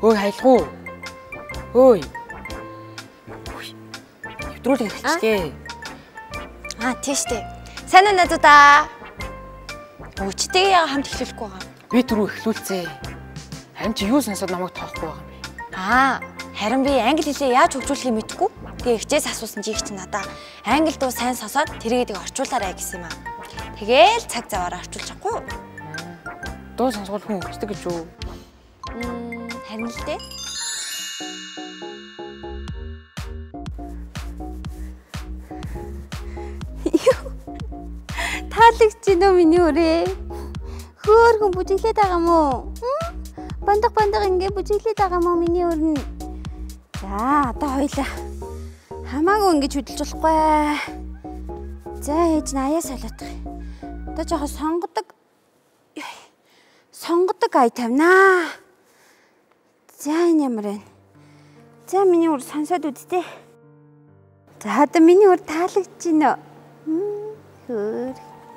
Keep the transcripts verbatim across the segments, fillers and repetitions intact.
Ой хайлгуу. Ой. Нэвтрүүлэг эхэлчихлээ. Аа тийш дээ. Сайн уу надуудаа. Өчтэйгээ яга хамт эхлүүлэхгүй байгаа. Би түрүү эхлүүлцээ. Харин чи юу сонсоод намайг тоохгүй байгаа юм бэ? Аа, харин би англи хэлээ яаж хөгжүүлэхийг мэдэхгүй. Тэгээ ихчээс асуусан чи их чи надаа англи дуу сайн сонсоод тэрийгээ орчуулаарай гэсэн юм аа. Тэгээл цаг заваараа орчуулж чадахгүй юу? Дуу сонсгол хүн хөгждөг гэж юу? Мм, харин л дээ. Таалагч гинөө миний өрөө. Хөөхөн бүжиглээд байгаа мó? Бандах бандах ингэ бүжиглээд байгаа мó миний өрн. За, одоо хоёлаа. Хамаагүй ингэж хөдөлж болохгүй. За, ээж нь аяа солиотох. Одоо жоохон сонгодог. Сонгодог ай тавинаа. За, энэ ямар вэ? За, миний өр сонсоод үзтээ. За, одоо миний өр таалагч гинөө. Хөөх.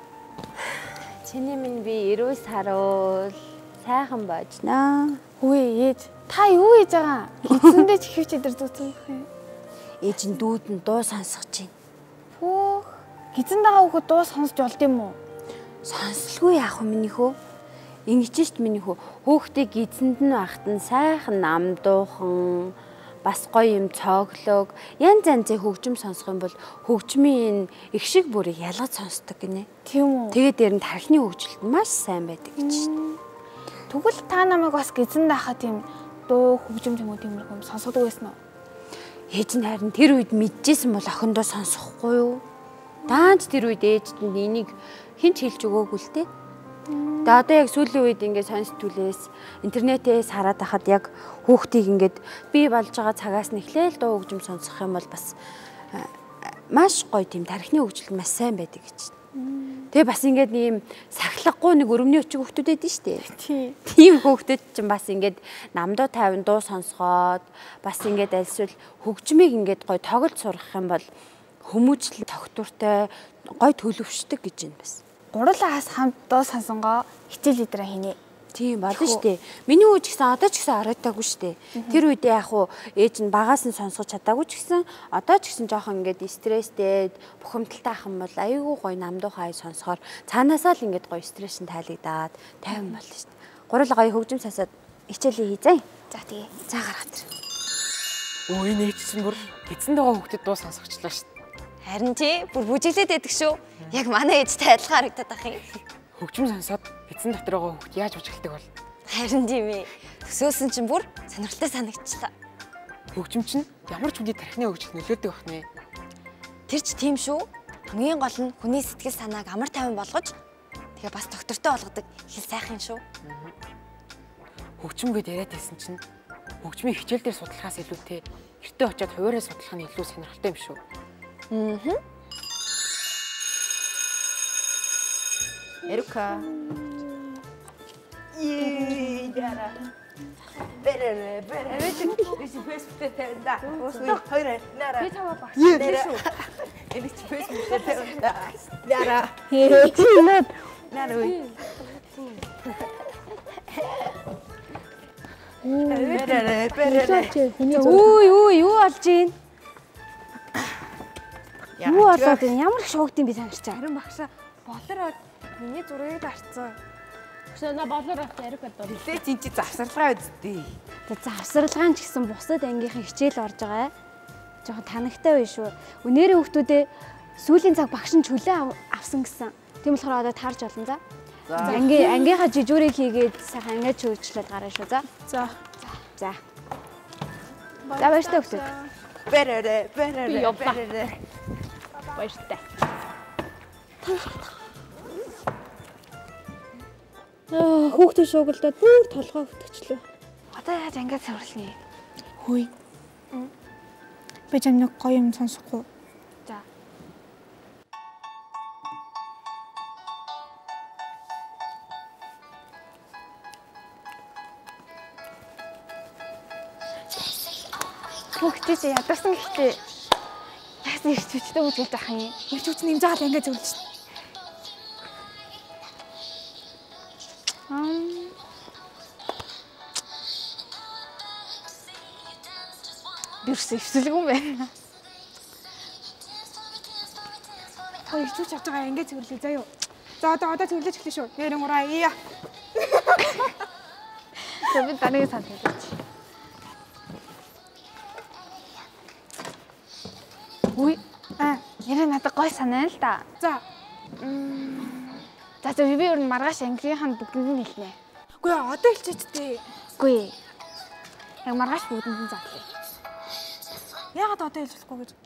Чиний минь би эрүүл саруул сайхан боожноо. Үгүй ээж, та юу хийж байгаа? Эцэндээ ч ихвч идэр зүтгэх юм. Ээж нь дүүд нь дуу сонсгож байна. Пүүх. Гизэн дагаа хүүхэд дуу сонсч болд юм уу? Сонсолгүй яах вэ миний хөө? Ингэж шít миний хөө. Хүүхдээ гизэнд нь багт нь сайхан нам дуухан бас гоё юм цооглог янз янзын хөгжим сонсох юм бол хөгжмийн их шиг бүрийг ялгаж сонсдог гинэ. Тийм үү? Тэгээд дээр нь тархины хөгжилт маш сайн байдаг гэж шít. Тэгвэл та намайг бас гизэн даахад тийм дуу хөгжим юм уу тиймэрхүү юм сонсодог байсан уу? Ээж нь харин тэр үед мэдчихсэн бол охиндоо сонсохгүй юу? Даанч тэр үед ээжд нь энийг хинч хэлж өгөөгүй л дээ. Тэгээ одоо яг сүүлийн үед ингээд сонс түлээс интернетээс хараад байхад яг хүүхдийг ингээд бий болж байгаа цагаас нь эхлээл дуу хөгжим сонсох юм бол бас маш гоё тийм тархины хөгжил маш сайн байдаг гэж. Тэгээ бас ингээд ийм сахлахгүй нэг өрөмний өчиг хүүхдүүд байдаг шүү дээ. Тийм хүүхдүүд чинь бас ингээд намдуу тайван дуу сонсгоод бас ингээд альсвал хөгжмийг ингээд гоё тоглож сурах юм бол хүмүүжил тогтвортой гоё төлөвшдөг гэж байна бас. Гурлаас хамт дуу сонсонгоо хичээл идраа хийнэ. Тийм болно шүү дээ. Миний үуч гэсэн одоо ч гэсэн оройтаагүй шүү дээ. Тэр үедээ яг уу ээж нь багаас нь сонсгож чадаагүй ч гэсэн одоо ч гэсэн жоохон ингээд стресстэй бухимдалтай ах юм бол аюу гоё намдуу хай сонсохоор цаанаасаа л ингээд гоё стресс нь тайлагдаад тайван болно шүү дээ. Гурал гоё хөгжим сасаад хичээлээ хийзээ. За тэгээ. За гаргаад ир. Өө энэ ээж чинь бүр гизэнд байгаа хүүхдэд дуу сонсгочлоо шүү дээ. Харин тий бүр бүжиглээд байдаг шүү. Яг манай ээжтэй адилхан харагдаад ах юм. Хөгжим сонсоод гизэн дотор байгаа хүүхд яаж бүжгэлдэг бол? Харин тийм ээ. Төсөөсөн чинь бүр сонирхолтой санагчлаа. Хөгжим чинь ямар ч хүний тархины хөгжил нөлөөдөг байх нэ. Тэр ч тийм шүү. Хамгийн гол нь хүний сэтгэл санааг амар тайван болгож тэгээ бас доктортой болгодог хэл сайхан шүү. Хөгжим гэд яриад байсан чинь хөгжмийн хичээл дээр судлахаас илүүтэй гэртээ очиод хуваараа судлах нь илүү сонирхолтой юм шүү. Мм. Эрука. Яра. Бэрэ бэрэ. Эс фэйсбүүкээр тавьда. Уусгүй хоёр нара. Би таваа багш шүү. Эс фэйсбүүкээр тавьда. Яра. Хөөе. Нара үе. Бэрэ бэрэ. Үй үй юу болж байна? Юу болоод байна? Ямар их шуугдсан би санарчаа. Харин багшаа болор миний зургийг авцсан. Өсөнө болор авч ярих гэдэг. Тэ чинь чи завсарлага үздэй. За завсарлагаан ч гэсэн бусад ангийнхан хичээл орж байгаа. Жохон танагтай байна шүү. Өнөөдрийн хүүхдүүдээ сүүлийн цаг багш нь чөлөө авсан гэсэн. Тийм болохоор одоо таарч олон за. За анги ангийнхаа жижүүрийг хийгээд сайхан ангиад чөөлжлээд гараа шүү за. За. За. За баяртай хүүхдүүд. Бэрэ бэрэ. Би яваа. Бэрэ. Баяртай. Аа хүүхдийн шуугилдаад бүр толгой өвтгчлөө. Одоо яаж ангиад саварлна. Хөөе. Би ч нэг гоё юм сонсохгүй. За. Хүүхдээ чи ядарсан гэхдээ яасан ирч хүчтэй үзүүлж ах юм. Ирч хүч нэм заал ингээд зөвлөж шин. Ам. Бирс өвсөлгүй юм байна. Та ичүүч явж байгаа ингээд цэвэрлээ заяа. За одоо одоо цэвэрлэж эхлэв шүү. Нэрэн ураа ия. За би даныг санд хэлээч. Үгүй аа нэр надад гой санаа л да. За. За за би ер нь маргааш ангийнхаа бүгдэнд нь хэлнэ. Үгүй одоо хэлчихэж дээ. Үгүй. Яг маргааш бүгдэнд нь задлаа. Яагаад одоо хэлж болохгүй гэж?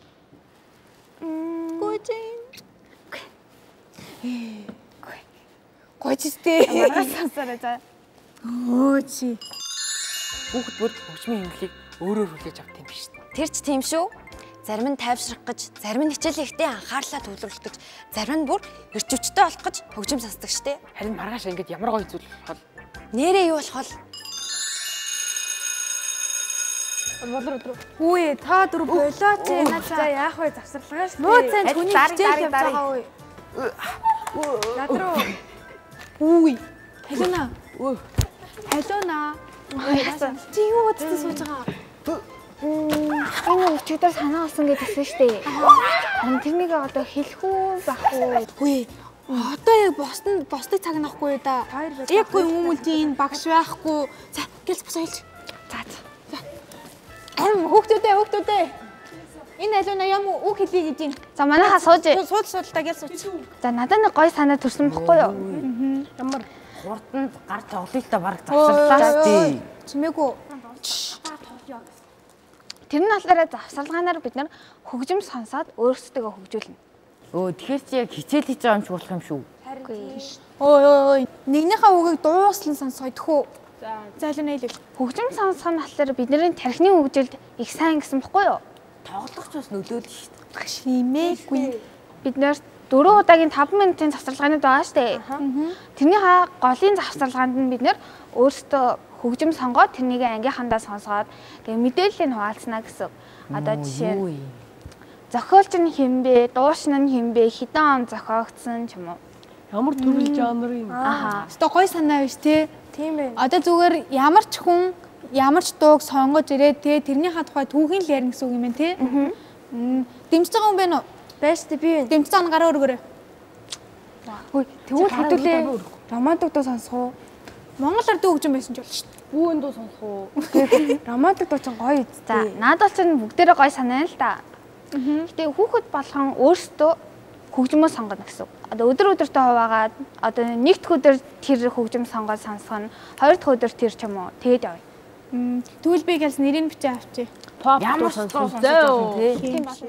Гой чинь. Гой. Гой чистэй. Маргааш сонсороо за. Өө чи. Хүүхэд бүр хөгжмийн хэмнэлийг өөрөөр хүлээж авт юм биш. Тэр ч тийм шүү. Зарим нь тайвшрах гэж, зарим нь хичээл ихтэй анхаарлаа төвлөрүүлэх гэж, зарим нь бүр эрч хүчтэй болох гэж хөгжим сонсдог штэ. Харин маргааш ингэж ямар гоё зүйл бол Нэрээ юу болох вэ? Болор өдрөө. Үе та дөрөв болооч наача яах вэ завсарлагаа шүү. Нөө цан түүний хичээл явж байгаа үе. Надруу. Үе. Хэлэнэ. Хэлэнэ. Чи юу гэдэгт сууж байгаа? Энэ өчигдөр санаа болсон гэдэгсэн шүү дээ. Харин тэрнийг одоо хэлэх үү бах уу? Үе. Одоо яг босд босдыг цаг нахгүй да. Яггүй хүмүүлийн багш байхгүй. За гэлс босоо хэлж. За за. Ам хүүхдүүдээ хүүхдүүдээ. Энэ алуна юм үг хэлье гэж юм. За манайхаа сууж. Сууд суудалтаа гэлс сууч. За надад нэг гоё санаа төрсөн бохгүй юу? Ямар хурданд гар тоглолтоо баг завсарлаа тий. Чимээгүй. Тэр нь болохоор завсарлагаанаар бид нар хөгжим сонсоод өөрсдөө хөгжүүлнэ. Өө тэгэхээр чи яг хичээл хийж байгаа юм шиг болох юм шүү. Ой ой ой. Нэгнийхээ үгийг дууслан сонсгоо тэхүү. За алуна хэлвэл. Хөгжим сонсох нь болохоор бидний тархины хөгжилд их сайн гэсэн бохгүй юу? Тоглогч бас нөлөөлнө шүү дээ. Багш химээгүй. Бид нэр дөрвөн удаагийн таван минутын завсарлагаанууд байгаа шүү дээ. Тэрнийхээ голын завсарлагаанд нь бид нэр өөрсдөө хөгжим сонгоод тэрнийг ангийнхандаа сонсоод тэгээ мэдээллийг хуваалцна гэсэн. Одоо жишээ нь зохиолч нь хинбэ, дуушин нь хинбэ, хэдэн он зохиогдсон ч юм уу. Ямар төрөл жанр юм. Аха. Өстой гой санаа биш те. Тийм ээ. Одоо зүгээр ямар ч хүн ямар ч дууг сонгож ирээд те тэрнийхээ тухай түүхийн л ярина гэсэн үг юм байна те. Аа. Дэмжиж байгаа юм байна уу? Байж тээ би. Дэмжиж байгаа нь гараа өргөрөө. Хөөе, тэгвэл хэдүүлээ романтик дуу сонсох уу? Монгол ард хөгжим байсан ч болно шүү дээ. Бүүн дуу сонсох уу? Романтик дуу чинь гоё үст. За, надад ч бүгдээрээ гоё санаа л да. Гэтэ хүүхэд болгон өөрсдөө хөгжмөө сонгоно гэсэн. Одоо өдөр өдөртөө хуваагаад одоо нэг дахь өдөр тэр хөгжим сонгоод сонсох нь, хоёр дахь өдөр тэр ч юм уу тэгээд явъя. Тэгвэл би гэлс нэрийг бичээ авчи. Pop дуу сонсох үү? Тийм ба.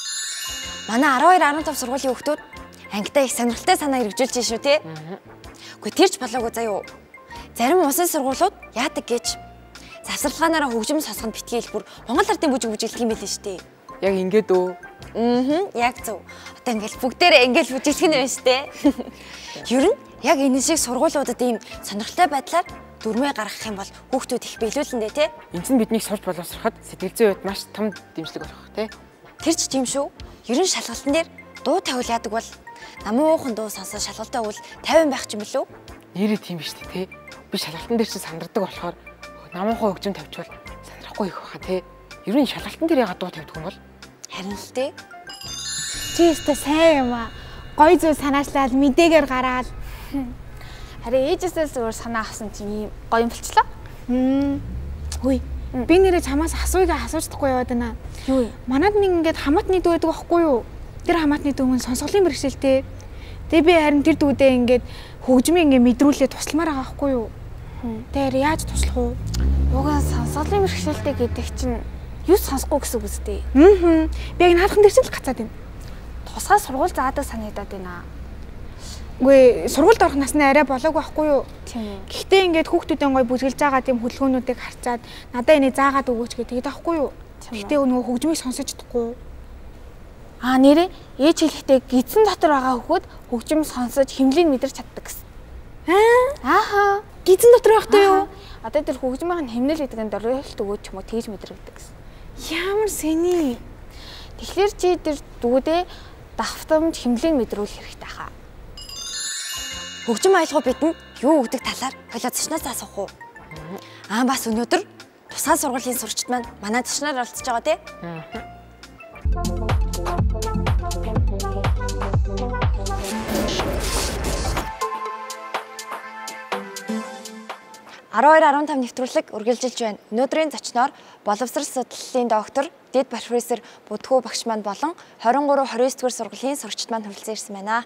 Манай аравдугаар аравдав сургуулийн хүүхдүүд ангидаа их сонирхолтой санаа хэрэгжүүлж байна шүү тий. Гэхдээ тэрч болоогүй заяа. Зарим улсын сургуулиуд яадаг гэж завсарлагаанаараа хөгжим сонсоход битгий хэлбэр Монгол ардын бүжиг бүжиглэх юм байл шүү дээ. яг ингээд үү? Аа, яг зөв. Одоо ингээл бүгдээрээ ингээл бүжиглэх нь байна шүү дээ. Ер нь яг энэ шиг сургуулиудад ийм сонирхолтой байдлаар дүрмээ гаргах юм бол хүүхдүүд их биелүүлнэ тий. Энд нь биднийг сурч боловсроход сэтгэл зүйн хувьд маш том дэмжлэг болох тий. Тэр ч тийм шүү. Ер нь шалгалтын дээр дуу тавил яадаг бол намын уухан дуу сонсоод шалгалтаа өгвөл тайван байх ч юм билүү? Нэрээ тийм биш тий. Би шалгалтын дээр чи сандардаг болохоор намынхаа хөгжим тавьчихвал сандрахгүй их баха тий. Ер нь шалгалтын дээр ягаад дуу тавьдаг юм бол? Харин л дээ. Чи өстой сайн юм аа. Гой зүйл санаачлаад мэдээгээр гараад. Харин ээжээсээ зүгээр санаа авсан чинь ийм гоё юм болчлоо. Хм. Хөөе. Би нэрээ чамаас асууйгаа асууж тахгүй яваад байна. Юу вэ? Манад нэг ингээд хамаатны дүү байдаг байхгүй юу? Тэр хамаатны дүү мөн сонсголын бэрхшээлтэй. Тэгээ би харин тэр дүүдээ ингээд хөгжмийн ингээд мэдрүүлээ тусламаар байгаа байхгүй юу? Тэр яаж туслах уу? Угаа сонсголын бэрхшээлтэй гэдэг чинь юу сонсохгүй гэсэн үг үстэй. Аа. Би яг наадхан дээр ч л гацаад байна. Тусгай сургууль заадаг санагдаад байна. Үгүй сургуульд орох насны арай болоогүй байхгүй юу? Тийм үү. Гэхдээ ингээд хүүхдүүдийн гой бүжгэлж байгаа тийм хөдөлгөөнүүдийг харцаад надаа энийг заагаад өгөөч гэдэг байхгүй юу? Гэхдээ нөгөө хөгжмийг сонсож чадахгүй. Аа нэрээ ээж хэлэхдээ гидсэн дотор байгаа хөхөд хөгжим сонсож хэмлийг мэдэрч чаддаг гэсэн. Аа. Ааха. Гидсэн дотор байхдаа юу? Одоо тэр хөгжмийн хэмнэл гэдэг нь дөрөлт өгөөч юм уу тэгж мэдрэгдэг гэсэн. Ямар сэний. Тэгэхээр чи тэр дүүдээ давтамж хэмлийг мэдрүүлэх хэрэгтэй хаа. Хөгжим аялгаа бидэнд юу өгдөг талаар хойлоо зочноос асуух уу? Аа бас өнөөдөр тусгай сургуулийн сурагчид маань манай төчнөр оролцож байгаа тий. арван хоёр арван тав нэвтрүүлэг үргэлжилж байна. Өнөөдрийн зочноор боловсрол судлалын доктор, дэд профессор Будггүй багш маань болон хорин гурав хорин девять дугаар сургуулийн сурагчид маань хүрэлцэн ирсэн байна.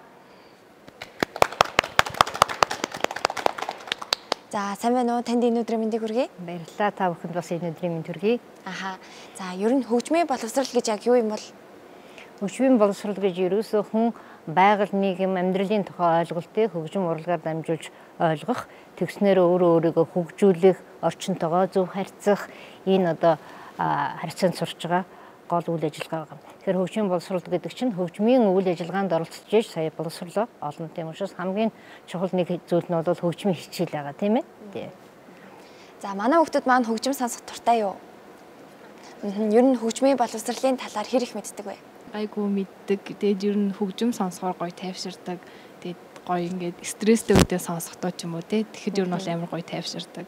За, сайн байна уу? Танд энэ өдрийн мэндийг хүргэе. Баярлалаа. Та бүхэнд бас энэ өдрийн мэнд хүргэе. Аха. За, ер нь хөгжмийн боловсрол гэж яг юу юм бол? Хөгжмийн боловсрол гэж ерөөсөө хүн байгаль нийгэм амьдралын тухай ойлголтыг хөгжим урлагаар дамжуулж ойлгох, тэгснээр өөрөө өөрийгөө хөгжүүлэх, орчинтойгоо зөв харьцах энэ одоо харьцаанд сурч байгаа гол үйл ажиллагаа байна. Тэгэхээр хөгжмийн боловсрол гэдэг чинь хөгжмийн үйл ажиллагаанд оролцож иж сая боловсрлоо олон тийм учраас хамгийн чухал нэг зүйл нь бол хөгжмийн хичээл байгаа тийм ээ. Тий. За, манай хүүхдүүд маань хөгжим сонсох туртай юу? Ер нь хөгжмийн боловсролын талаар хэр их мэддэг вэ? Айгу мэддэг. Тэгээд ер нь хөгжим сонсохоор гоё тайвширдаг. Тэгээд гоё ингээд стресстэй үедээ сонсохдоо ч юм уу тий. Тэгэхэд ер нь бол амар гоё тайвширдаг.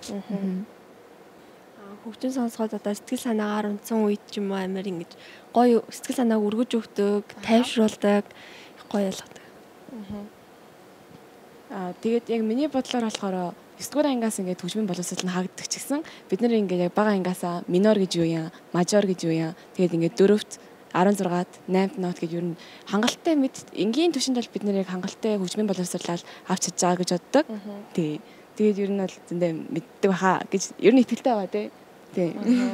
Хөгжим сонсоход одоо сэтгэл санаагаар унтсан үед ч юм уу амар ингэж гоё сэтгэл санааг өргөж өгдөг, тайвшруулдаг, гоё ялгадаг. Аа тэгээд яг миний бодлоор болохоор девять дугаар ангиас ингээд хөгжмийн боловсрол нь хаагддаг ч гэсэн бид нар ингээд яг бага ангиасаа минор гэж юу юм, мажор гэж юу юм. Тэгээд ингээд дөрөвт арван зургаад наймд нот гэж ер нь хангалттай мэд энгийн түвшинд бол бид нэр яг хангалттай хөгжмийн боловсролаар авч чадж байгаа гэж боддог. Тий. Тэгээд ер нь бол зөндөө мэддэг баха гэж ер нь итгэлтэй байгаа тий. Тий.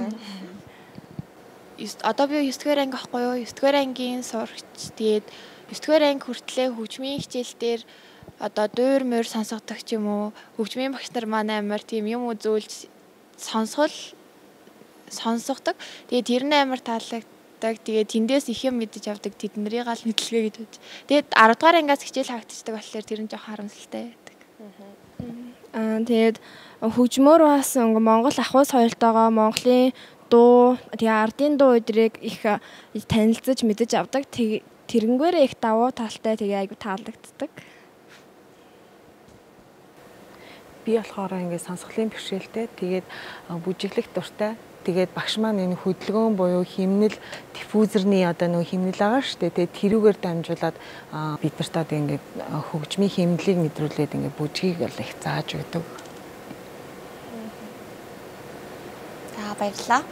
Одоо би девять дугаар анги ахгүй юу? девять дугаар ангийн сурагч. Тэгээд девять дугаар анги хүртлээ хөгжмийн хичээл дээр одоо дуур муур сонсогдох ч юм уу? Хөгжмийн багш нар маань амар тийм юм үзүүлж сонсгол сонсогдог. Тэгээд тэр нь амар таалагддаг. Тэгээд тэндээс их юм мэдэж авдаг тэднийг гал мэдлэгээ гэж бодож. Тэгээд арав дугаар ангиас хичээл хаагдчихдаг болохоор тэр нь жоох харамсалтай байдаг. Аа тэгээд хөгжмөөр бас Монгол ахуй соёлтойгоо Монголын дуу, тэгээ ардын дуу өдрийг их танилцаж мэдэж авдаг. Тэрнгээрээ их давуу талтай тэгээ айгу таалагддаг. Би болохоор ингээд сонсголын бэрхшээлтэй тэгээд бүжиглэх дуртай. Тэгээд багш маань энэ хөдөлгөөн буюу химнэл диффузерний одоо нөгөө химнэл байгаа шүү дээ. Тэгээд тэрүүгээр дамжуулаад бид нарт одоо ингээд хөгжмийн химнэлийг мэдрүүлээд ингээд бүжгийг бол их зааж өгдөг. За, баярлалаа.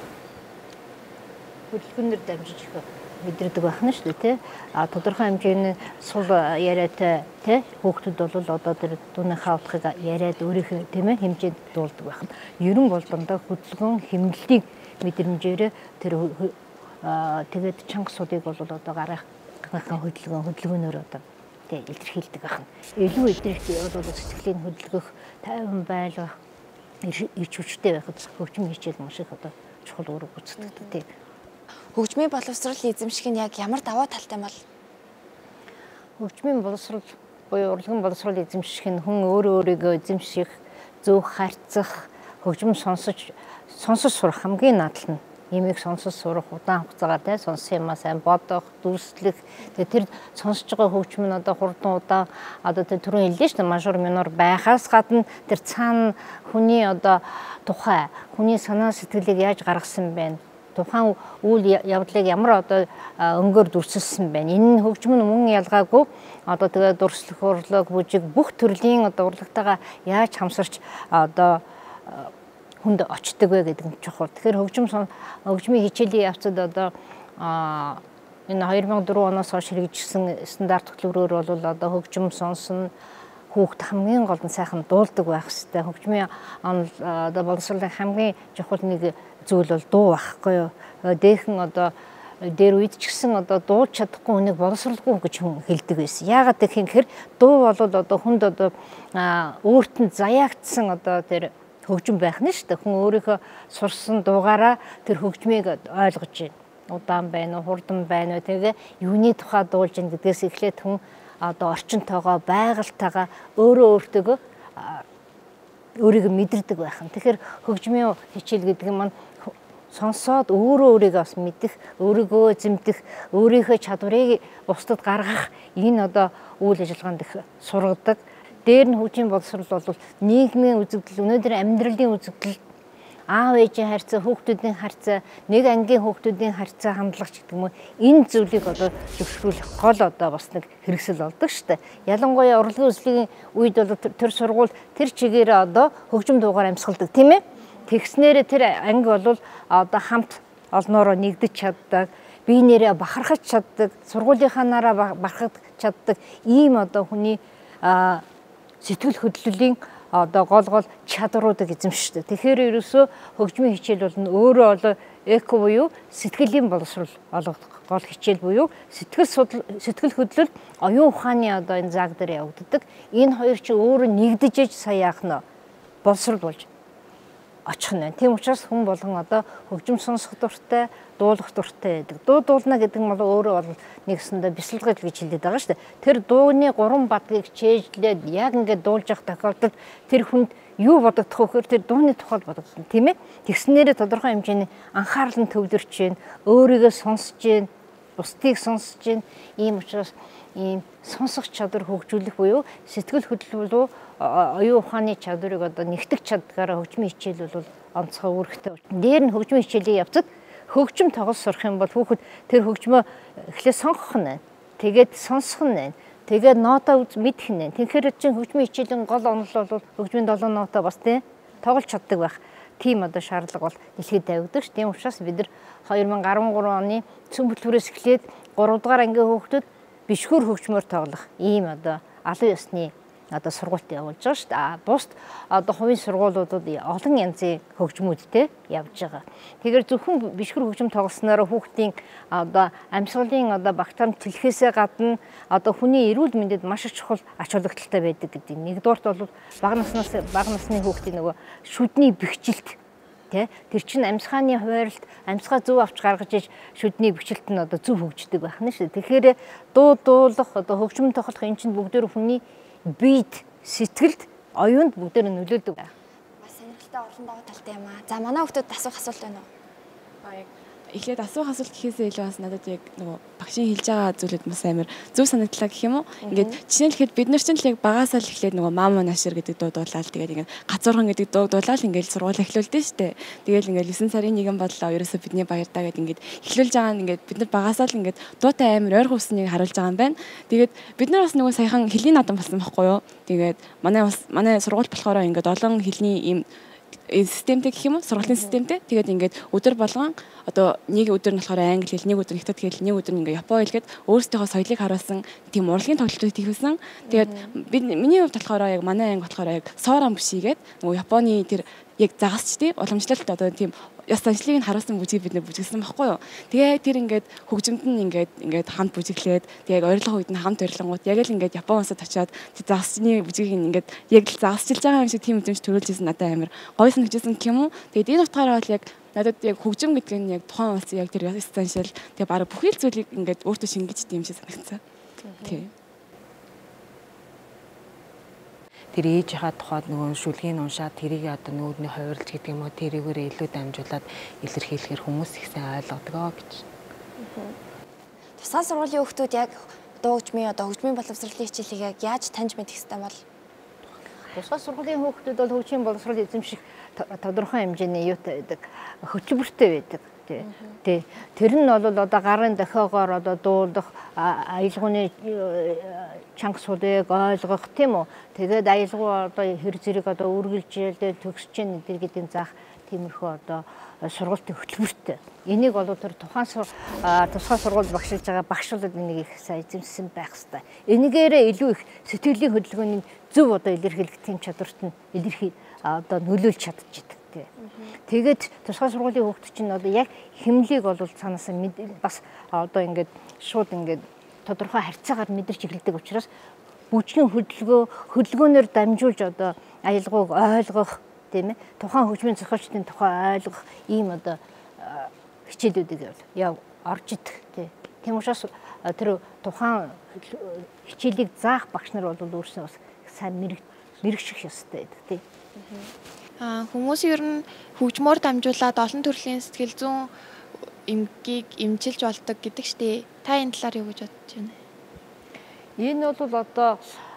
Хөдөлгөөнөөр дамжиж мэдэрдэг байх нь шүү дээ тий. А тодорхой хэмжээний сул яриатай тий хүүхдүүд бол одоо тэр дууныхаа утгыг яриад өөрийнхөө тийм ээ хэмжээнд дуулдаг байх нь. Ерөн бол дандаа хөдөлгөөн хэмнэлтийг мэдрэмжээрээ тэр тэгээд чанга судыг бол одоо гаргахын хөдөлгөөн хөдөлгөөнөөр одоо тий илэрхийлдэг байх нь. Илүү илэрхийлэх бол сэтгэлийн хөдөлгөх тайван байлгах ирч хүчтэй байхад хөгжим хичээл маш их одоо чухал үүрэг гүйцэтгэдэг тий. Хөгжмийн боловсрол эзэмших нь яг ямар давуу талтай юм бол? Хөгжмийн боловсрол буюу урлагийн боловсрол эзэмших нь хүн өөрөө өөрийгөө эзэмших, зөв харьцах, хөгжим сонсож сонсож сурах хамгийн наадал нь. Имийг сонсож сурах, удаан хугацаагаар тий сонсох юмаа сайн бодох, дүрслэх. Тэгээ тэр сонсож байгаа хөгжим нь одоо хурдан удаан одоо тэр түрүүн хэллээ шүү дээ мажор минор байхаас гадна тэр цаана хүний одоо тухай, хүний санаа сэтгэлийг яаж гаргасан бэ? Тухайн үйл явдлыг ямар одоо өнгөөр дүрсэлсэн байна. Энэ нь хөгжим нь мөн ялгаагүй одоо тэгээ дурслах урлаг, бүжиг бүх төрлийн одоо урлагтайгаа яаж хамсарч одоо хүнд очдөг вэ гэдэг нь чухал. Тэгэхээр хөгжим хөгжмийн хичээлийн явцад одоо энэ две тысячи четыре оноос хойш хэрэгжсэн стандарт хөтөлбөрөөр бол одоо хөгжим сонсно хүүхд хамгийн гол нь сайхан дуулдаг байх хэрэгтэй. Хөгжмийн одоо боловсролын хамгийн чухал нэг зүйл бол дуу байхгүй юу. Дээхэн одоо дээр үед ч гэсэн одоо дуулж чадахгүй хүнийг боловсралгүй гэж хүн хэлдэг байсан. Яагаад гэхээр дуу бол одоо хүнд одоо өөрт нь заяагдсан одоо тэр хөгжим байх нь шүү дээ. Хүн өөрийнхөө сурсан дуугаараа тэр хөгжмийг ойлгож байна. Удаан байна уу, хурдан байна уу тэгээ юуны тухай дуулж ийн гэдгээс эхлээд хүн одоо орчинтойгоо байгальтайгаа өөрөө өөртөө өөрийгөө мэдэрдэг байх нь. Тэгэхээр хөгжмийн хичээл гэдэг нь маань сонсоод өөрөө өөрийгөө бас мэдэх, өөрийгөө эзэмдэх, өөрийнхөө чадварыг бусдад гаргах энэ одоо үйл ажиллагаанд их сургадаг. Дээр нь хөгжмийн боловсрол бол нийгмийн үзэгдэл, өнөөдөр амьдралын үзэгдэл аав ээжийн харьцаа, хүүхдүүдийн харьцаа, нэг ангийн хүүхдүүдийн харьцаа хандлагч гэдэг юм уу, энэ зүйлийг одоо зөвшөөрөх гол одоо бас нэг хэрэгсэл болдог шүү дээ. Ялангуяа урлагийн үзлэгийн үед бол тэр сургууль тэр чигээрээ одоо хөгжим дуугаар амьсгалдаг тийм ээ. Тэгснээрээ тэр анги бол одоо хамт олноороо нэгдэж чаддаг, бие нэрээ бахархаж чаддаг, сургуулийнхаа нараа барахад чаддаг ийм одоо хүний сэтгэл хөдлөлийн одоо гол гол чадруудыг эзэмшдэг. Тэгэхээр ерөөсөө хөгжмийн хичээл бол өөрөө одоо эко буюу сэтгэлийн боловсрол олгох гол хичээл буюу сэтгэл судлал, сэтгэл хөдлөл, оюун ухааны одоо энэ зааг дээр явагддаг. Энэ хоёр чи өөрөө нэгдэж иж сая яах нь боловсрол болж очих нь. Тийм учраас хүн болгон одоо хөгжим сонсох дуртай, дуулах дуртай байдаг. Дуу дуулна гэдэг нь бол өөрөө бол нэгсэндээ бясалгал гэж хэлээд байгаа шүү дээ. Тэр дууны гурван бадгийг чэйжлээд яг ингээд дуулж явах тохиолдолд тэр хүнд юу бодогдох вөхөр тэр дууны тухай бодогдсон тийм ээ. Тэгснээрээ тодорхой хэмжээний анхаарал нь төвлөрч जैन, өөрийгөө сонсож जैन, бусдыг сонсож जैन. Ийм учраас ийм сонсох чадвар хөгжүүлэх буюу сэтгэл хөдлөл оюун ухааны чадварыг одоо нэгтгэж чаддгаараа хөгжмийн хичээл бол онцгой үүрэгтэй. Дээр нь хөгжмийн хичээлийг явцад хөгжим тоглож сурах юм бол хүүхэд тэр хөгжмөө эхлээ сонгох нь, тэгээд сонсох нь, тэгээд нота мэдэх нь. Тэгэхээр чинь хөгжмийн хичээлийн гол онол бол хөгжмийн долоо нота бас тийм тоглож чаддаг байх. Тийм одоо шаардлага бол дэлхийд тавигддаг ш. Тийм учраас бид нар two thousand thirteen оны цөм бүлгүүрээс эхлээд three дугаар ангийн хүүхдүүд бишгүүр хөгжмөөр тоглох ийм одоо алын ёсны одоо сургуульд явуулж байгаа шүү дээ. Бусд одоо хувийн сургуулиудад олон янзын хөгжмүүдтэй явж байгаа. Тэгэхээр зөвхөн бишгэр хөгжим тоглосноор хүүхдийн одоо амьсгалын одоо багтаамж тэлхээсээ гадна одоо хүний эрүүл мэндэд маш их чухал ач холбогдолтой байдаг гэдэг. Нэгдүгээрт бол бага наснаас бага насны хүүхдийн нөгөө шүдний бэхжилт тий тэр чинь амьсгааны хуваарилт амьсгаа зөв авч гаргаж иж шүдний бэхжилт нь одоо зөв хөгждөг байх нь шүү. Тэгэхээр дуу дуулах одоо хөгжим тоглох энэ чинь бүгдээр хүний биед сэтгэлд оюунд бүгдээр нөлөөлдөг. Бас сонирхолтой олон даваа талтай юм аа. За манай хүүхдүүд асуух асуулт байна уу? Баяг эхлээд асуух асуулт гэхээсээ илүү бас надад яг нөгөө багшийн хэлж байгаа зүйлүүд бас амар зөв санагдлаа гэх юм уу? Ингээд жишээлхэд бид нар чинь л яг багасаа л эхлээд нөгөө маама нашир гэдэг дуу дуулаад тэгээд ингээд газуурхан гэдэг дуу дуулаад ингээд сургууль эхлүүлдэ штэ. Тэгээл ингээд нine сарын нэгэн бодлоо ерөөсөө бидний баярдаа гэдэг ингээд эхлүүлж байгаа нь ингээд бид нар багасаа л ингээд дуутай амар ойр хувсныг харуулж байгаа юм байна. Тэгээд бид нар бас нөгөө саяхан хэлний надан болсон байхгүй юу? Тэгээд манай бас манай сургууль болохоор ингээд олон хэлний ийм системтэй гэх юм уу сургуулийн системтэй тэгээд ингээд өдөр болгон одоо нэг өдөр нь болохоор англи хэл, нэг өдөр нь хятад хэл, нэг өдөр нь ингээд япон хэл гээд өөрсдийнхөө соёлыг харуулсан тийм урлагийн тоглолтууд хийсэн. Тэгээд би миний хувьд болохоор яг манай анги болохоор яг сооран бүшигээд нөгөө Японы тэр яг загасч тий уламжлалт одоо тийм яс заншлыг нь харуулсан бүжгийг бид нэ бүжгэлсэн байхгүй юу. Тэгээ тэр ингээд хөгжимд нь ингээд ингээд хамт бүжиглээд тэгээ ойрлого үед нь хамт ойрлонгууд яг л ингээд Япон улсад очиод загасчны бүжгийг ингээд яг л загасчилж байгаа юм шиг тийм үзэмж төрүүлжсэн надад амар гоё санагдсан гэх юм уу. Тэгээд энэ утгаараа бол яг надад яг хөгжим гэдэг нь яг тухайн улсын яг тэр яс заншил тэгээ бараг бүхий л зүйлийг ингээд өөртөө шингэж тийм шиг санагдсан. Тий. Тэр ээжийнхаа тухайд нөгөө шүлгийг уншаад тэрийг одоо нүүдний хувирлж гэдэг юм уу тэрийгээр илүү дамжуулаад илэрхийлэхээр хүмүүс ихсэн ойлгодгоо гэж. Тусгай сургуулийн хүүхдүүд яг дуу хөгжмийн одоо хөгжмийн боловсролын хичээлийг яг яаж таньж мэдэх ёстой бол? Тусгай сургуулийн хүүхдүүд бол хөгжмийн боловсрол эзэмших тодорхой хэмжээний юутай байдаг, хөтөлбөртэй байдаг. Тэ тэр нь бол одоо гарын дохиогоор одоо дуулах аялгауны чанга сулыг ойлгох тийм үү. Тэгээд аялгау одоо хэр зэрэг одоо үргэлжлүүлээд төгсөж чинь эдэр гэдгийг заах тиймэрхүү одоо сургуулийн хөтөлбөртэй. Энийг бол тэр тухайн тусгай сургууль багшилж байгаа багшлууд энийг их сайн эзэмшсэн байх хэрэгтэй. Энэгээрээ илүү их сэтгэлийн хөдөлгөөний зөв одоо илэрхийлэх тийм чадварт нь илэрхий одоо нөлөөлж чадчихдаг. Тэгээд тусгай сургуулийн хүүхд чинь одоо яг хэмлийг бол цаанаасаа бас одоо ингээд шууд ингээд тодорхой харьцаагаар мэдэрч эхэлдэг учраас бүжгийн хөдөлгөө хөдөлгөөнөөр дамжуулж одоо аялгауг ойлгох тийм ээ тухайн хөгжмийн зохиолчдын тухай ойлгох ийм одоо хичээлүүдийг яв орж идэх тийм учраас тэр тухайн хичээлийг заах багш нар бол өөрсдөө бас сайн мэрэгших ёстой байдаг тийм. Аа хүмүүс ер нь хөгжмөөр дамжуулаад олон төрлийн сэтгэл зүйн эмгийг эмчилж болдог гэдэг штеп. Та энэ талаар юу гэж бодож байна? Энэ бол одоо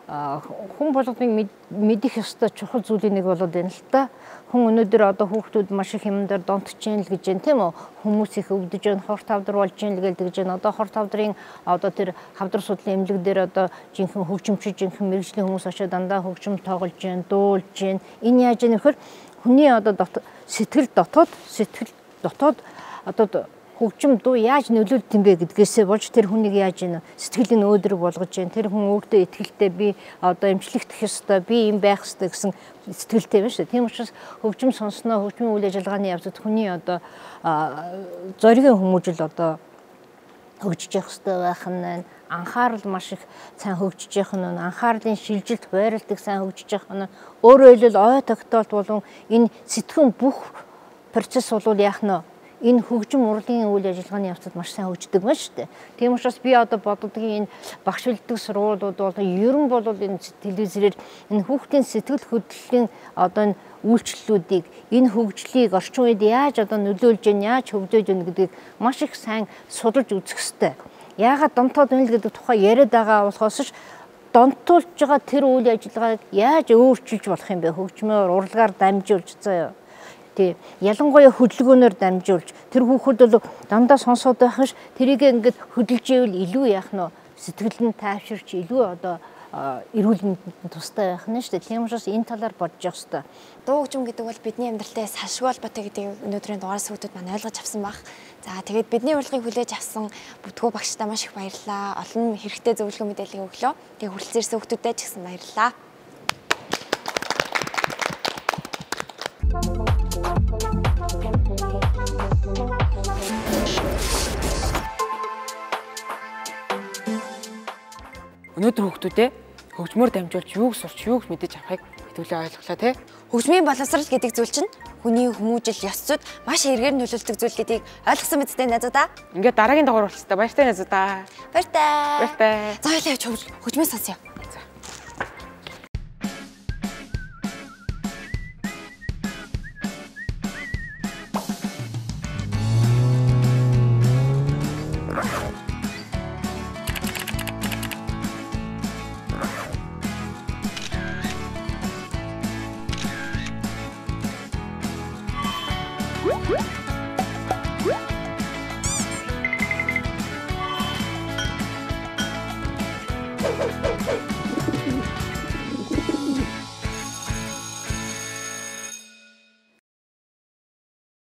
хүн болгоныг мэдэх ёстой чухал зүйлийн нэг болоод байна л та. Хүн өнөөдөр одоо хүүхдүүд маш их юм дээр донтож чинь л гэж байна тийм үү? Хүмүүс их өвдөж байна, хор тавдар болж чинь л гэж байна. Одоо хор тавдрын одоо тэр хавдар судлалын эмнэлэг дээр одоо жинхэнэ хөгжимч, жинхэнэ мэрэгжлийн хүмүүс очиж дандаа хөгжим тоглож байна, дуулж байна. Энэ яаж юм нөхөр хүний одоо сэтгэл дотоод сэтгэл дотоод одоо хөгжим дуу яаж нөлөөлд юм бэ гэдгээсээ болж тэр хүнийг яаж ийн сэтгэлийн өөдрөг болгож जैन тэр хүн өөртөө итгэлтэй би одоо эмчлэгдэх ёстой би юм байх ёстой гэсэн сэтгэлтэй байна шүү. Тийм учраас хөгжим сонсноо хөгжмийн үйл ажиллагааны явцад хүний одоо зоригийн хүмүүжил одоо хөгжиж явах ёстой байх нь анхаарал маш их сайн хөгжиж явах нь анхаарлын шилжилт байралдаг сайн хөгжиж явах нь өөрөөр хэлбэл ой тогтоолт болон энэ сэтгэн бүх процесс бол яах нь энэ хөгжим урлагийн үйл ажиллагааны явцад маш сайн хөгждөг байна шүү дээ. Тийм учраас би одоо боддгийн энэ багш бэлддэг сургуулиуд бол ер нь бол энэ телевизээр энэ хүүхдийн сэтгэл хөдлөлийн одоо энэ үйлчлэлүүдийг энэ хөгжлийг орчин үед яаж одоо нөлөөлж байна, яаж хөгжөөж байна гэдгийг маш их сайн судалж үзэх ёстой. Яагаад донтоод байна л гэдэг тухай яриад байгаа болохоос ш донтуулж байгаа тэр үйл ажиллагааг яаж өөрчилж болох юм бэ? Хөгжмөөр урлагаар дамжуулж заяа. Тий, ялангуяа хөдөлгөөнөөр дамжуулж тэр хүүхэд бол дандаа сонсоод байх ш тэрийг ингээд хөдөлж ивэл илүү яах нь сэтгэл нь тайвширч илүү одоо эрүүл мэндэд тустай байх нь шүү дээ. Тийм учраас энэ талаар бодож явах хэрэгтэй. Дуу хөгжим гэдэг бол бидний амьдралтай салшгүй холбоотой гэдгийг өнөөдрийн дугаараас хүүхдүүд маань ойлгож авсан баг. За тэгээд бидний урилгыг хүлээж авсан бүдгүү багштай маш их баярлалаа. Олон хэрэгтэй зөвлөгөө мэдээлэл өглөө. Тэгээд хүрэлцээрсэн хүүхдүүдэд ч гэсэн баярлалаа. Өнөөдөр хүүхдүүдээ хөгжмөөр дамжуулж юуг сурч юуг мэдэж авахыг хэдүүлээ ойлголоо тий. Хөгжмийн боловсрал гэдэг зүйл чинь хүний хүмүүжил ёс зүйд маш эргээр нөлөөлдөг зүйл гэдгийг ойлгосон биз дээ найзуудаа. Ингээд дараагийн дугаар болчихлоо. Баяртай найзуудаа. Баяртай. Баяртай. За хоёлаа явж хөгжмөө сонсъё. Woo!